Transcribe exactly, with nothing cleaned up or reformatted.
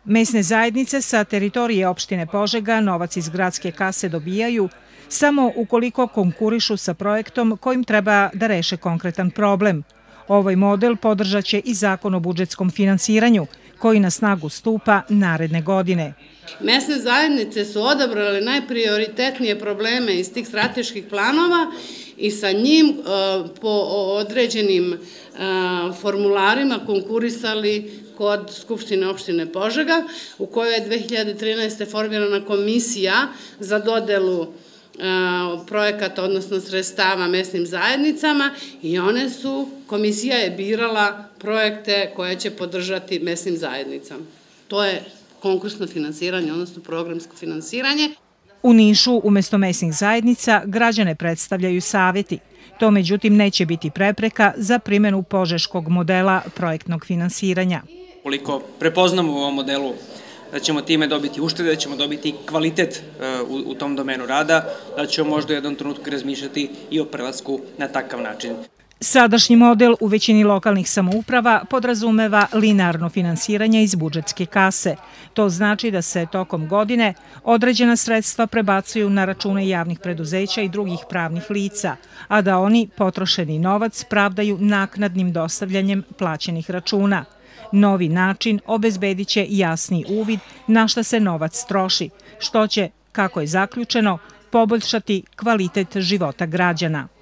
Mesne zajednice sa teritorije opštine Požega novac iz gradske kase dobijaju samo ukoliko konkurišu sa projektom kojim treba da reše konkretan problem. Ovaj model podržaće i Zakon o budžetskom finansiranju, koji na snagu stupa naredne godine. Mesne zajednice su odabrale najprioritetnije probleme iz tih strateških planova i sa njim po određenim formularima konkurisali kod Skupštine opštine Požega, u kojoj je dve hiljade trinaeste. formirana komisija za dodelu projekata, odnosno sredstava mesnim zajednicama i one su, komisija je birala projekte koje će podržati mesnim zajednicama. To je konkursno finansiranje, odnosno programsko finansiranje. U Nišu, umesto mesnih zajednica, građane predstavljaju savjeti. To, međutim, neće biti prepreka za primjenu požeškog modela projektnog finansiranja. Koliko prepoznamo u ovom modelu da ćemo time dobiti uštede, da ćemo dobiti kvalitet u tom domenu rada, da ćemo možda u jednom trenutku razmišljati i o prelasku na takav način. Sadašnji model u većini lokalnih samouprava podrazumeva linearno finansiranje iz budžetske kase. To znači da se tokom godine određena sredstva prebacuju na račune javnih preduzeća i drugih pravnih lica, a da oni potrošeni novac pravdaju naknadnim dostavljanjem plaćenih računa. Novi način obezbedit će jasni uvid na šta se novac troši, što će, kako je zaključeno, poboljšati kvalitet života građana.